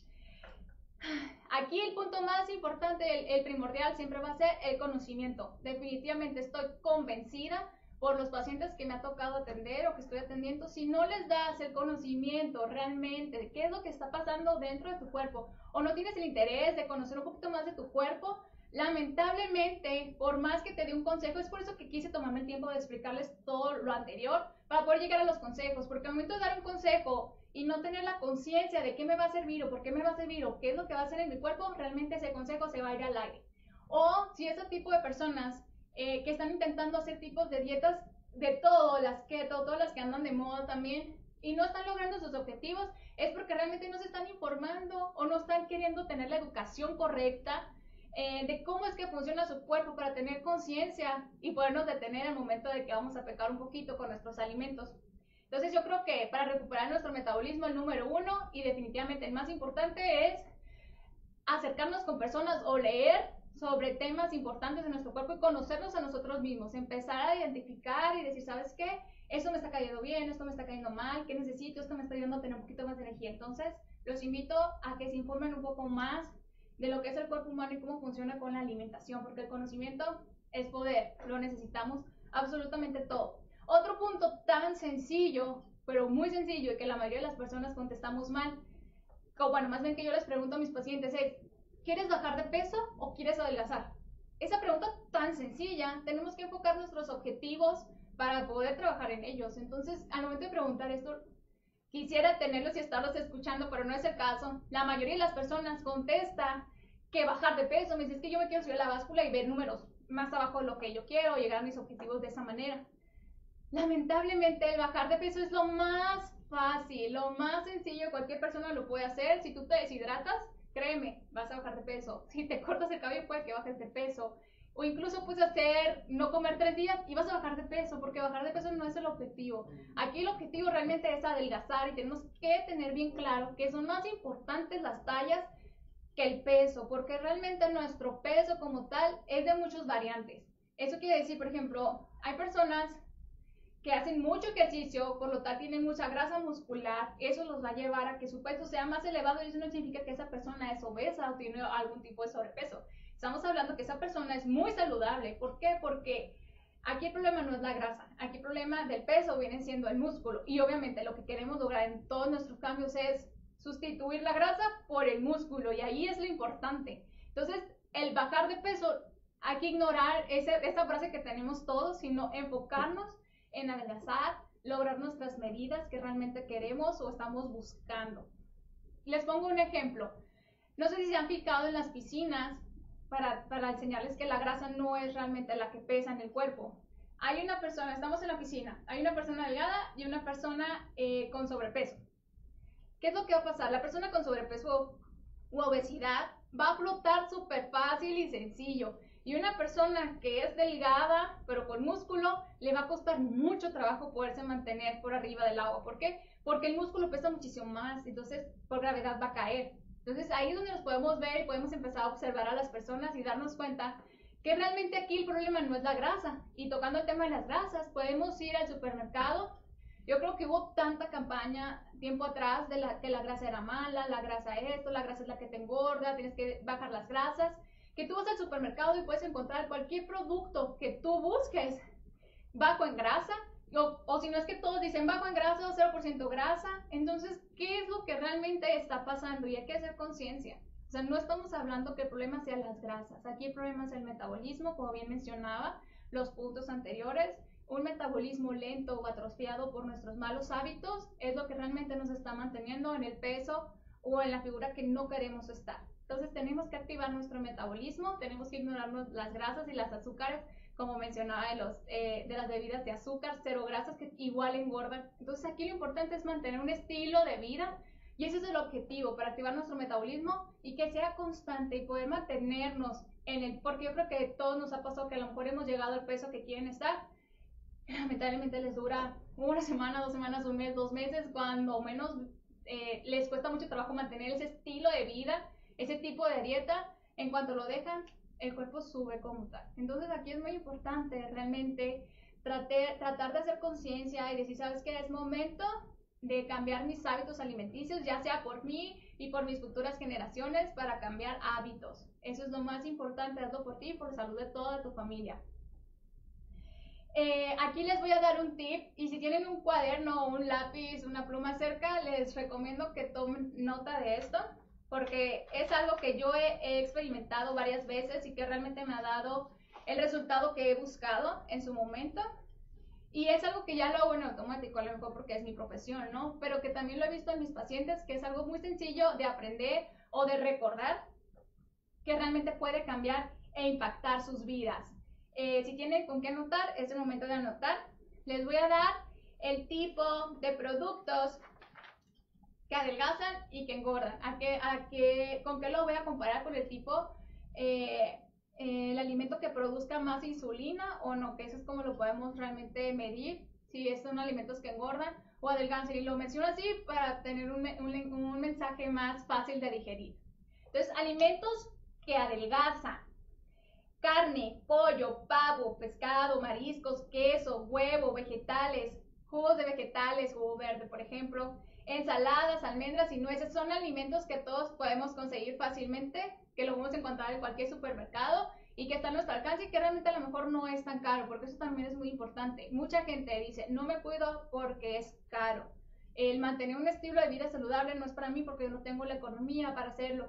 Aquí el punto más importante, el, el primordial, siempre va a ser el conocimiento. Definitivamente estoy convencida por los pacientes que me ha tocado atender o que estoy atendiendo, si no les das el conocimiento realmente de qué es lo que está pasando dentro de tu cuerpo, o no tienes el interés de conocer un poquito más de tu cuerpo, lamentablemente, por más que te dé un consejo, es por eso que quise tomarme el tiempo de explicarles todo lo anterior, para poder llegar a los consejos, porque al momento de dar un consejo y no tener la conciencia de qué me va a servir o por qué me va a servir o qué es lo que va a hacer en mi cuerpo, realmente ese consejo se va a ir al aire. O si ese tipo de personas eh, que están intentando hacer tipos de dietas de todo, las keto, todas las que andan de moda también, y no están logrando sus objetivos, es porque realmente no se están informando o no están queriendo tener la educación correcta eh, de cómo es que funciona su cuerpo para tener conciencia y podernos detener al momento de que vamos a pecar un poquito con nuestros alimentos. Entonces yo creo que para recuperar nuestro metabolismo, el número uno y definitivamente el más importante es acercarnos con personas o leer sobre temas importantes de nuestro cuerpo y conocernos a nosotros mismos, empezar a identificar y decir, ¿sabes qué? Esto me está cayendo bien, esto me está cayendo mal, ¿qué necesito? Esto me está ayudando a tener un poquito más de energía. Entonces los invito a que se informen un poco más de lo que es el cuerpo humano y cómo funciona con la alimentación, porque el conocimiento es poder, lo necesitamos absolutamente todo. Otro punto tan sencillo, pero muy sencillo, y que la mayoría de las personas contestamos mal, o bueno, más bien que yo les pregunto a mis pacientes es, ¿quieres bajar de peso o quieres adelgazar? Esa pregunta tan sencilla, tenemos que enfocar nuestros objetivos para poder trabajar en ellos. Entonces, al momento de preguntar esto, quisiera tenerlos y estarlos escuchando, pero no es el caso. La mayoría de las personas contesta que bajar de peso. Me dice, es que yo me quiero subir a la báscula y ver números más abajo de lo que yo quiero, llegar a mis objetivos de esa manera. Lamentablemente, el bajar de peso es lo más fácil, lo más sencillo, cualquier persona lo puede hacer. Si tú te deshidratas, créeme, vas a bajar de peso. Si te cortas el cabello, puede que bajes de peso. O incluso puedes hacer no comer tres días y vas a bajar de peso, porque bajar de peso no es el objetivo. Aquí el objetivo realmente es adelgazar y tenemos que tener bien claro que son más importantes las tallas que el peso, porque realmente nuestro peso como tal es de muchas variantes. Eso quiere decir, por ejemplo, hay personas que hacen mucho ejercicio, por lo tanto tienen mucha grasa muscular, eso los va a llevar a que su peso sea más elevado y eso no significa que esa persona es obesa o tiene algún tipo de sobrepeso. Estamos hablando que esa persona es muy saludable. ¿Por qué? Porque aquí el problema no es la grasa, aquí el problema del peso viene siendo el músculo y obviamente lo que queremos lograr en todos nuestros cambios es sustituir la grasa por el músculo y ahí es lo importante. Entonces, el bajar de peso, hay que ignorar ese, esa frase que tenemos todos, sino enfocarnos en adelgazar, lograr nuestras medidas que realmente queremos o estamos buscando. Les pongo un ejemplo. No sé si se han fijado en las piscinas para, para enseñarles que la grasa no es realmente la que pesa en el cuerpo. Hay una persona, estamos en la piscina, hay una persona delgada y una persona eh, con sobrepeso. ¿Qué es lo que va a pasar? La persona con sobrepeso u obesidad va a flotar súper fácil y sencillo. Y una persona que es delgada, pero con músculo, le va a costar mucho trabajo poderse mantener por arriba del agua. ¿Por qué? Porque el músculo pesa muchísimo más, entonces por gravedad va a caer. Entonces ahí es donde nos podemos ver y podemos empezar a observar a las personas y darnos cuenta que realmente aquí el problema no es la grasa. Y tocando el tema de las grasas, podemos ir al supermercado. Yo creo que hubo tanta campaña tiempo atrás de la, que la grasa era mala, la grasa esto, la grasa es la que te engorda, tienes que bajar las grasas. Que tú vas al supermercado y puedes encontrar cualquier producto que tú busques bajo en grasa, o, o si no es que todos dicen bajo en grasa o cero por ciento grasa. Entonces, ¿qué es lo que realmente está pasando? Y hay que hacer conciencia. O sea, no estamos hablando que el problema sea las grasas. Aquí el problema es el metabolismo, como bien mencionaba los puntos anteriores. Un metabolismo lento o atrofiado por nuestros malos hábitos es lo que realmente nos está manteniendo en el peso o en la figura que no queremos estar. Entonces tenemos que activar nuestro metabolismo, tenemos que ignorar las grasas y las azúcares, como mencionaba de, los, eh, de las bebidas de azúcar, cero grasas, que igual engordan. Entonces aquí lo importante es mantener un estilo de vida y ese es el objetivo, para activar nuestro metabolismo y que sea constante y poder mantenernos en el, porque yo creo que a todos nos ha pasado que a lo mejor hemos llegado al peso que quieren estar, lamentablemente les dura una semana, dos semanas, un mes, dos meses, cuando menos eh, les cuesta mucho trabajo mantener ese estilo de vida, ese tipo de dieta. En cuanto lo dejan, el cuerpo sube como tal. Entonces aquí es muy importante realmente trate, tratar de hacer conciencia y decir, ¿sabes qué? Es momento de cambiar mis hábitos alimenticios, ya sea por mí y por mis futuras generaciones, para cambiar hábitos. Eso es lo más importante, hazlo por ti y por salud de toda tu familia. Eh, aquí les voy a dar un tip y si tienen un cuaderno, un lápiz, una pluma cerca, les recomiendo que tomen nota de esto, porque es algo que yo he, he experimentado varias veces y que realmente me ha dado el resultado que he buscado en su momento. Y es algo que ya lo hago en automático, a lo mejor porque es mi profesión, ¿no? Pero que también lo he visto en mis pacientes, que es algo muy sencillo de aprender o de recordar, que realmente puede cambiar e impactar sus vidas. Eh, si tienen con qué anotar, es el momento de anotar. Les voy a dar el tipo de productos que adelgazan y que engordan. ¿A qué, a qué, ¿Con qué lo voy a comparar? Con el tipo, eh, eh, el alimento que produzca más insulina o no, que eso es como lo podemos realmente medir, si son alimentos que engordan o adelgazan. Y lo menciono así para tener un, un, un mensaje más fácil de digerir. Entonces, alimentos que adelgazan: carne, pollo, pavo, pescado, mariscos, queso, huevo, vegetales, jugos de vegetales, jugo verde, por ejemplo, ensaladas, almendras y nueces. Son alimentos que todos podemos conseguir fácilmente, que lo vamos a encontrar en cualquier supermercado y que está a nuestro alcance y que realmente a lo mejor no es tan caro, porque eso también es muy importante. Mucha gente dice, no me cuido porque es caro. El mantener un estilo de vida saludable no es para mí porque yo no tengo la economía para hacerlo.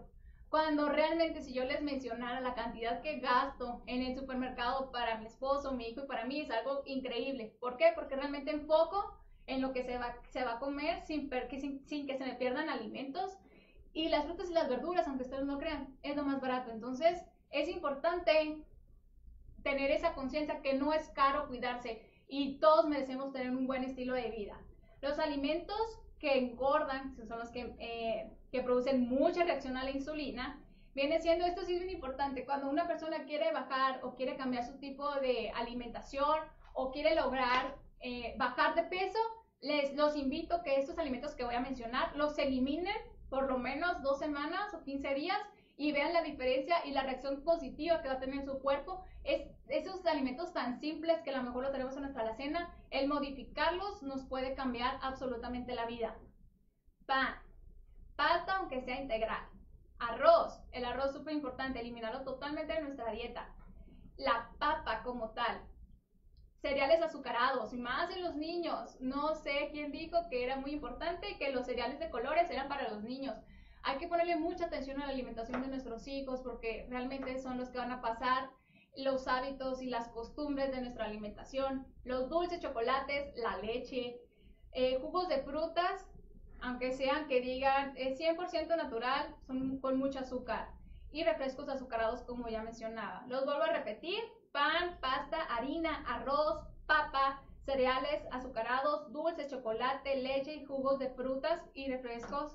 Cuando realmente si yo les mencionara la cantidad que gasto en el supermercado para mi esposo, mi hijo y para mí es algo increíble. ¿Por qué? Porque realmente enfoco en lo que se va, se va a comer sin, sin, sin que se me pierdan alimentos. Y las frutas y las verduras, aunque ustedes no crean, es lo más barato. Entonces es importante tener esa conciencia que no es caro cuidarse y todos merecemos tener un buen estilo de vida. Los alimentos que engordan, que son los que, eh, que producen mucha reacción a la insulina, viene siendo, esto sí es bien importante, cuando una persona quiere bajar o quiere cambiar su tipo de alimentación o quiere lograr eh, bajar de peso, les los invito que estos alimentos que voy a mencionar los eliminen por lo menos dos semanas o quince días y vean la diferencia y la reacción positiva que va a tener su cuerpo. Es, esos alimentos tan simples que a lo mejor lo tenemos en nuestra alacena, el modificarlos nos puede cambiar absolutamente la vida. Pan, pasta aunque sea integral, arroz, el arroz es súper importante, eliminarlo totalmente de nuestra dieta. La papa como tal, cereales azucarados, y más en los niños. No sé quién dijo que era muy importante que los cereales de colores eran para los niños. Hay que ponerle mucha atención a la alimentación de nuestros hijos porque realmente son los que van a pasar los hábitos y las costumbres de nuestra alimentación. Los dulces, chocolates, la leche, eh, jugos de frutas, aunque sean que digan es cien por ciento natural, son con mucho azúcar. Y refrescos azucarados como ya mencionaba. Los vuelvo a repetir: pan, pasta, harina, arroz, papa, cereales azucarados, dulces, chocolate, leche y jugos de frutas y refrescos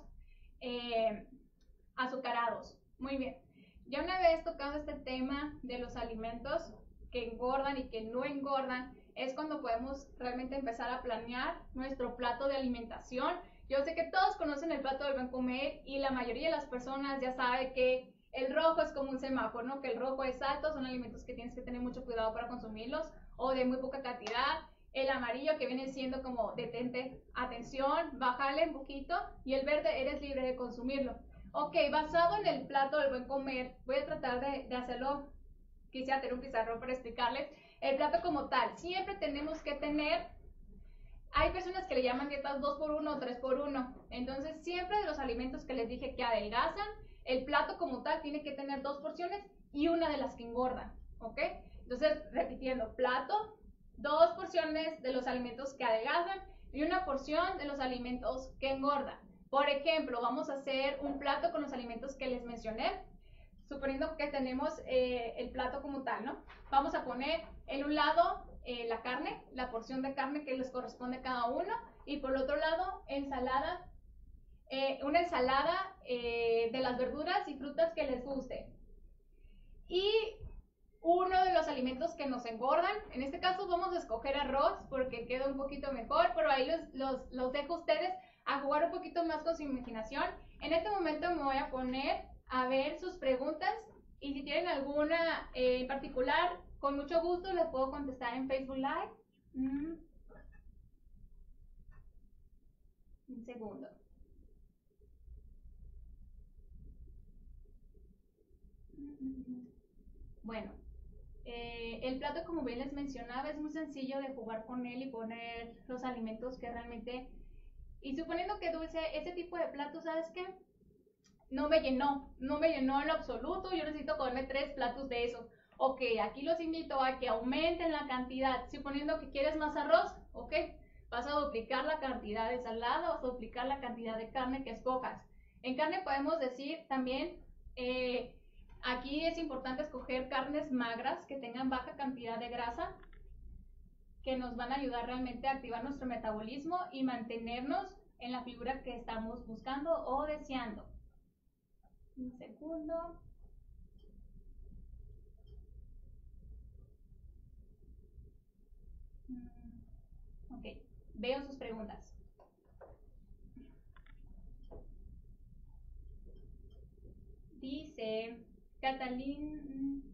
eh, azucarados. Muy bien. Ya una vez tocado este tema de los alimentos que engordan y que no engordan, es cuando podemos realmente empezar a planear nuestro plato de alimentación. Yo sé que todos conocen el plato del buen comer y la mayoría de las personas ya sabe que el rojo es como un semáforo, ¿no? Que el rojo es alto, son alimentos que tienes que tener mucho cuidado para consumirlos o de muy poca cantidad. El amarillo que viene siendo como detente, atención, bájale un poquito, y el verde eres libre de consumirlo. Ok, basado en el plato del buen comer, voy a tratar de, de hacerlo, quisiera tener un pizarrón para explicarles el plato como tal. Siempre tenemos que tener, hay personas que le llaman dietas dos por uno o tres por uno, entonces siempre de los alimentos que les dije que adelgazan, el plato como tal tiene que tener dos porciones y una de las que engordan, ¿ok? Entonces, repitiendo, plato, dos porciones de los alimentos que adelgazan y una porción de los alimentos que engordan. Por ejemplo, vamos a hacer un plato con los alimentos que les mencioné, suponiendo que tenemos eh, el plato como tal, ¿no? Vamos a poner en un lado eh, la carne, la porción de carne que les corresponde a cada uno, y por el otro lado, ensalada, eh, una ensalada eh, de las verduras y frutas que les guste. Y uno de los alimentos que nos engordan, en este caso vamos a escoger arroz porque queda un poquito mejor, pero ahí los, los, los dejo a ustedes a jugar un poquito más con su imaginación. En este momento me voy a poner a ver sus preguntas y si tienen alguna eh, en particular, con mucho gusto les puedo contestar en Facebook Live. Mm. Un segundo. Bueno, eh, el plato, como bien les mencionaba, es muy sencillo de jugar con él y poner los alimentos que realmente... Y suponiendo que dulce, ese tipo de plato, ¿sabes qué? No me llenó, no me llenó en lo absoluto, yo necesito comerme tres platos de eso. Ok, aquí los invito a que aumenten la cantidad. Suponiendo que quieres más arroz, ok, vas a duplicar la cantidad de ensalada, vas a duplicar la cantidad de carne que escojas. En carne podemos decir también, eh, aquí es importante escoger carnes magras que tengan baja cantidad de grasa, que nos van a ayudar realmente a activar nuestro metabolismo y mantenernos en la figura que estamos buscando o deseando. Un segundo. Ok, veo sus preguntas. Dice Catalín.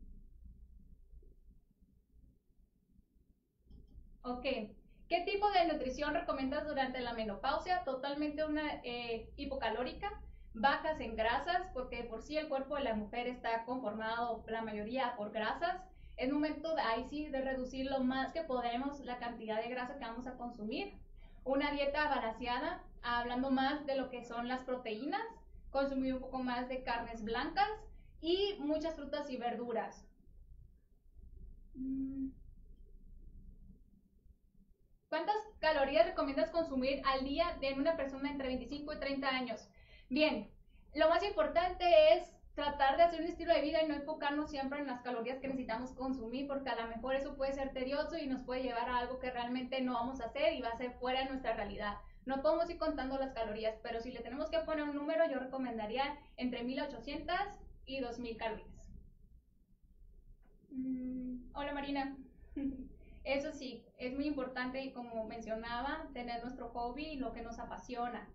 Ok, ¿qué tipo de nutrición recomiendas durante la menopausia? Totalmente una eh, hipocalórica, bajas en grasas, porque por sí el cuerpo de la mujer está conformado la mayoría por grasas. Es momento de, ahí sí, de reducir lo más que podemos la cantidad de grasa que vamos a consumir. Una dieta balanceada, hablando más de lo que son las proteínas, consumir un poco más de carnes blancas y muchas frutas y verduras. ¿Cuántas calorías recomiendas consumir al día de una persona entre veinticinco y treinta años? Bien, lo más importante es tratar de hacer un estilo de vida y no enfocarnos siempre en las calorías que necesitamos consumir, porque a lo mejor eso puede ser tedioso y nos puede llevar a algo que realmente no vamos a hacer y va a ser fuera de nuestra realidad. No podemos ir contando las calorías, pero si le tenemos que poner un número, yo recomendaría entre mil ochocientas y dos mil calorías. Mm, hola Marina. Eso sí, es muy importante y como mencionaba, tener nuestro hobby y lo que nos apasiona.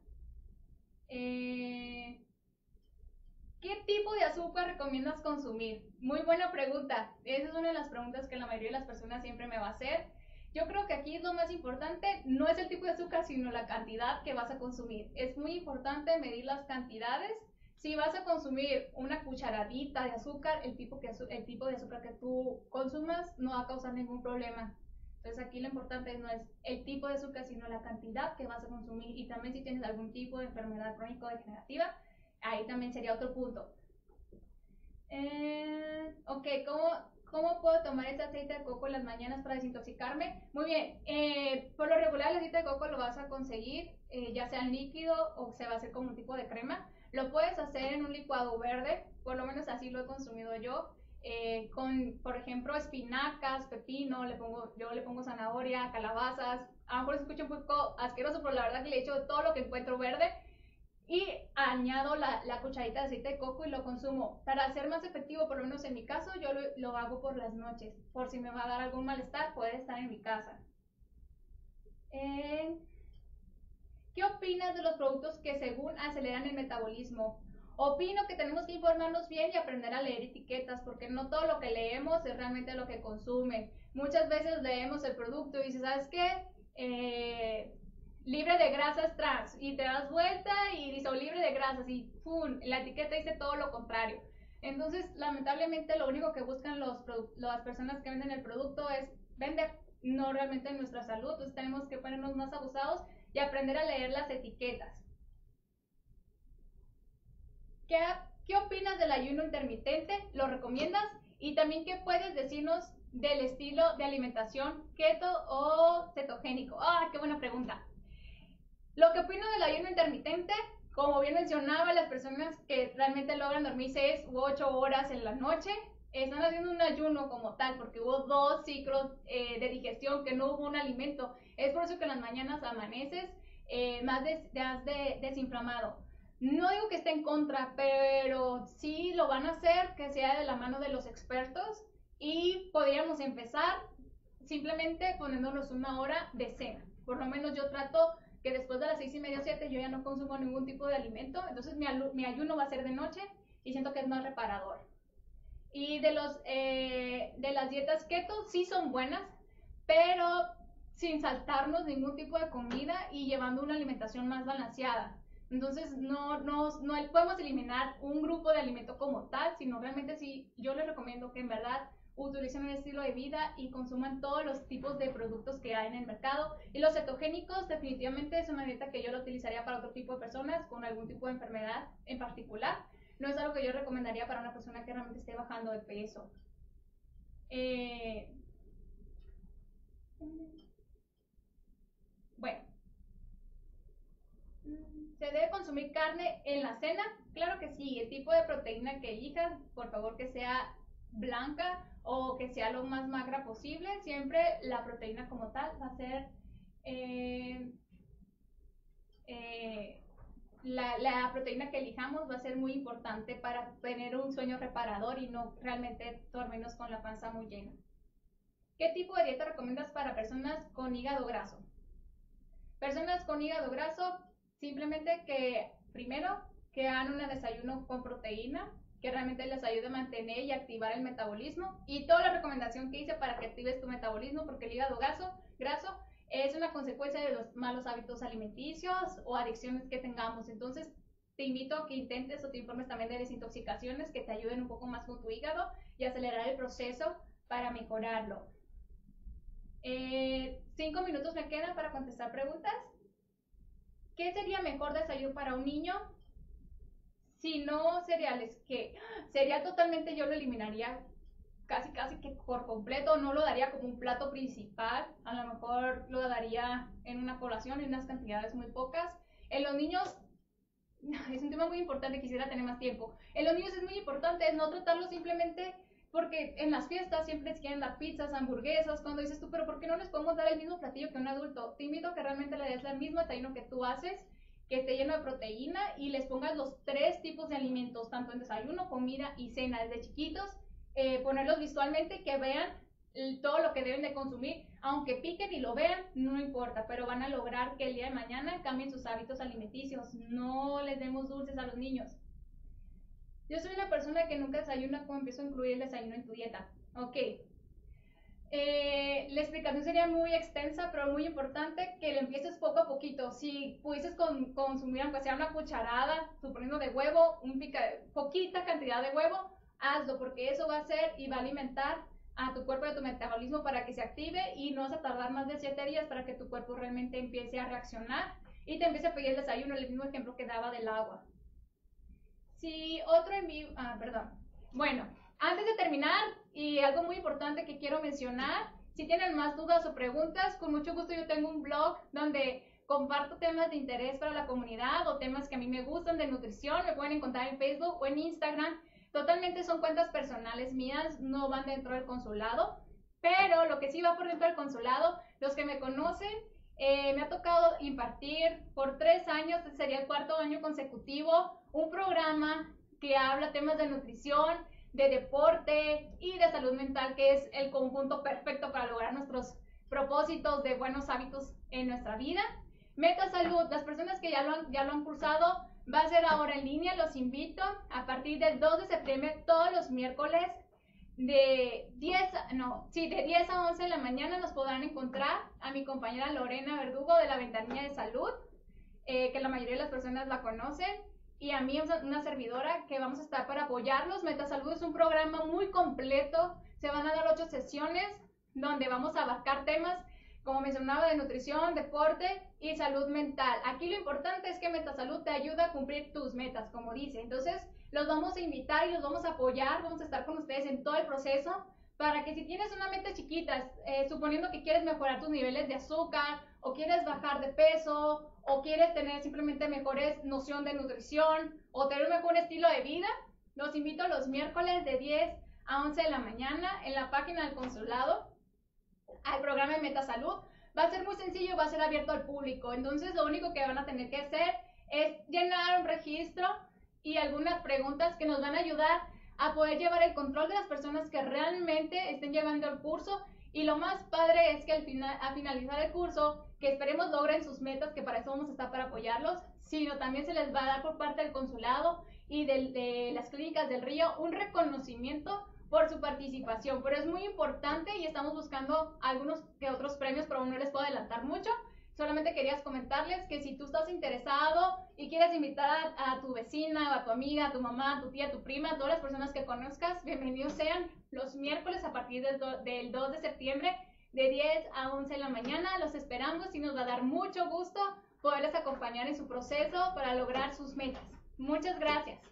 Eh, ¿Qué tipo de azúcar recomiendas consumir? Muy buena pregunta. Esa es una de las preguntas que la mayoría de las personas siempre me va a hacer. Yo creo que aquí lo más importante no es el tipo de azúcar, sino la cantidad que vas a consumir. Es muy importante medir las cantidades. Si vas a consumir una cucharadita de azúcar, el tipo, que, el tipo de azúcar que tú consumas no va a causar ningún problema. Entonces aquí lo importante no es el tipo de azúcar, sino la cantidad que vas a consumir. Y también si tienes algún tipo de enfermedad crónico-degenerativa, ahí también sería otro punto. Eh, ok, ¿cómo, ¿cómo puedo tomar este aceite de coco en las mañanas para desintoxicarme? Muy bien, eh, por lo regular el aceite de coco lo vas a conseguir eh, ya sea en líquido o se va a hacer como un tipo de crema. Lo puedes hacer en un licuado verde, por lo menos así lo he consumido yo. Eh, con, por ejemplo, espinacas, pepino, le pongo, yo le pongo zanahoria, calabazas. A lo mejor se escucha un poco asqueroso, pero la verdad que le echo todo lo que encuentro verde y añado la, la cucharita de aceite de coco y lo consumo. Para ser más efectivo, por lo menos en mi caso, yo lo, lo hago por las noches. Por si me va a dar algún malestar, puede estar en mi casa. Eh, ¿Qué opinas de los productos que según aceleran el metabolismo? Opino que tenemos que informarnos bien y aprender a leer etiquetas, porque no todo lo que leemos es realmente lo que consumen. Muchas veces leemos el producto y dices, ¿sabes qué? Eh, libre de grasas trans, y te das vuelta y dice, oh, libre de grasas, y ¡pum! La etiqueta dice todo lo contrario. Entonces, lamentablemente, lo único que buscan los las personas que venden el producto es vender, no realmente nuestra salud. Entonces, tenemos que ponernos más abusados y aprender a leer las etiquetas. ¿Qué, ¿Qué opinas del ayuno intermitente? ¿Lo recomiendas? Y también, ¿qué puedes decirnos del estilo de alimentación keto o cetogénico? ¡Ah, qué buena pregunta! Lo que opino del ayuno intermitente, como bien mencionaba, las personas que realmente logran dormir seis u ocho horas en la noche están haciendo un ayuno como tal, porque hubo dos ciclos eh, de digestión, que no hubo un alimento. Es por eso que en las mañanas amaneces eh, más des, des, de, desinflamado. No digo que esté en contra, pero sí lo van a hacer, que sea de la mano de los expertos, y podríamos empezar simplemente poniéndonos una hora de cena. Por lo menos yo trato que después de las seis y media o siete yo ya no consumo ningún tipo de alimento, entonces mi, mi ayuno va a ser de noche y siento que es más reparador. Y de, los, eh, de las dietas keto sí son buenas, pero sin saltarnos ningún tipo de comida y llevando una alimentación más balanceada. Entonces no, no, no podemos eliminar un grupo de alimento como tal, sino realmente sí, yo les recomiendo que en verdad utilicen un estilo de vida y consuman todos los tipos de productos que hay en el mercado. Y los cetogénicos definitivamente es una dieta que yo la utilizaría para otro tipo de personas con algún tipo de enfermedad en particular. No es algo que yo recomendaría para una persona que realmente esté bajando de peso. Eh, bueno, ¿se debe consumir carne en la cena? Claro que sí. El tipo de proteína que elijas, por favor que sea blanca o que sea lo más magra posible. Siempre la proteína como tal va a ser eh, eh, la, la proteína que elijamos va a ser muy importante para tener un sueño reparador y no realmente dormirnos con la panza muy llena. ¿Qué tipo de dieta recomiendas para personas con hígado graso? Personas con hígado graso, simplemente que primero que hagan un desayuno con proteína, que realmente les ayude a mantener y activar el metabolismo, y toda la recomendación que hice para que actives tu metabolismo, porque el hígado graso, graso es una consecuencia de los malos hábitos alimenticios o adicciones que tengamos. Entonces te invito a que intentes o te informes también de desintoxicaciones que te ayuden un poco más con tu hígado y acelerar el proceso para mejorarlo. Eh, cinco minutos me quedan para contestar preguntas. ¿Qué sería mejor desayuno para un niño? Si no cereales, que cereal totalmente yo lo eliminaría casi casi que por completo, no lo daría como un plato principal, a lo mejor lo daría en una colación en unas cantidades muy pocas. En los niños es un tema muy importante, quisiera tener más tiempo. En los niños es muy importante no tratarlo simplemente porque en las fiestas siempre les quieren dar pizzas, hamburguesas, cuando dices tú, pero ¿por qué no les podemos dar el mismo platillo que un adulto? Te invito a que realmente le des el mismo desayuno que tú haces, que esté lleno de proteína y les pongas los tres tipos de alimentos, tanto en desayuno, comida y cena, desde chiquitos, eh, ponerlos visualmente, que vean todo lo que deben de consumir, aunque piquen y lo vean, no importa, pero van a lograr que el día de mañana cambien sus hábitos alimenticios. No les demos dulces a los niños. Yo soy una persona que nunca desayuna. ¿Cómo empiezo a incluir el desayuno en tu dieta? Ok. Eh, la explicación sería muy extensa, pero muy importante que le empieces poco a poquito. Si pudieses con, consumir, aunque sea una cucharada, suponiendo de huevo, un pica, poquita cantidad de huevo, hazlo, porque eso va a hacer y va a alimentar a tu cuerpo y a tu metabolismo para que se active, y no vas a tardar más de siete días para que tu cuerpo realmente empiece a reaccionar y te empiece a pedir el desayuno, el mismo ejemplo que daba del agua. Si otro en vivo, ah, perdón. Bueno, antes de terminar, y algo muy importante que quiero mencionar, si tienen más dudas o preguntas, con mucho gusto yo tengo un blog donde comparto temas de interés para la comunidad o temas que a mí me gustan de nutrición. Me pueden encontrar en Facebook o en Instagram. Totalmente son cuentas personales mías, no van dentro del consulado, pero lo que sí va por dentro del consulado, los que me conocen, eh, me ha tocado impartir por tres años, este sería el cuarto año consecutivo, un programa que habla temas de nutrición, de deporte y de salud mental, que es el conjunto perfecto para lograr nuestros propósitos de buenos hábitos en nuestra vida. Meta Salud, las personas que ya lo han, ya lo han cursado, va a ser ahora en línea. Los invito a partir del dos de septiembre, todos los miércoles, de diez, no, sí, de diez a once de la mañana nos podrán encontrar a mi compañera Lorena Verdugo de la Ventanilla de Salud, eh, que la mayoría de las personas la conocen, y a mí una servidora que vamos a estar para apoyarlos. Metasalud es un programa muy completo, se van a dar ocho sesiones donde vamos a abarcar temas, como mencionaba, de nutrición, deporte y salud mental. Aquí lo importante es que Metasalud te ayuda a cumplir tus metas, como dice. Entonces, los vamos a invitar y los vamos a apoyar, vamos a estar con ustedes en todo el proceso, para que si tienes una meta chiquita, eh, suponiendo que quieres mejorar tus niveles de azúcar, o quieres bajar de peso, o quieres tener simplemente mejores noción de nutrición, o tener un mejor estilo de vida, los invito los miércoles de diez a once de la mañana en la página del consulado al programa de Metasalud. Va a ser muy sencillo, va a ser abierto al público. Entonces lo único que van a tener que hacer es llenar un registro y algunas preguntas que nos van a ayudar a poder llevar el control de las personas que realmente estén llevando el curso. Y lo más padre es que al final, a finalizar el curso, que esperemos logren sus metas, que para eso vamos a estar para apoyarlos, sino también se les va a dar por parte del consulado y de, de las clínicas del Río un reconocimiento por su participación. Pero es muy importante y estamos buscando algunos que otros premios, pero no les puedo adelantar mucho. Solamente querías comentarles que si tú estás interesado y quieres invitar a, a tu vecina, o a tu amiga, a tu mamá, a tu tía, a tu prima, a todas las personas que conozcas, bienvenidos sean los miércoles a partir del, do, del dos de septiembre de diez a once de la mañana. Los esperamos y nos va a dar mucho gusto poderles acompañar en su proceso para lograr sus metas. Muchas gracias.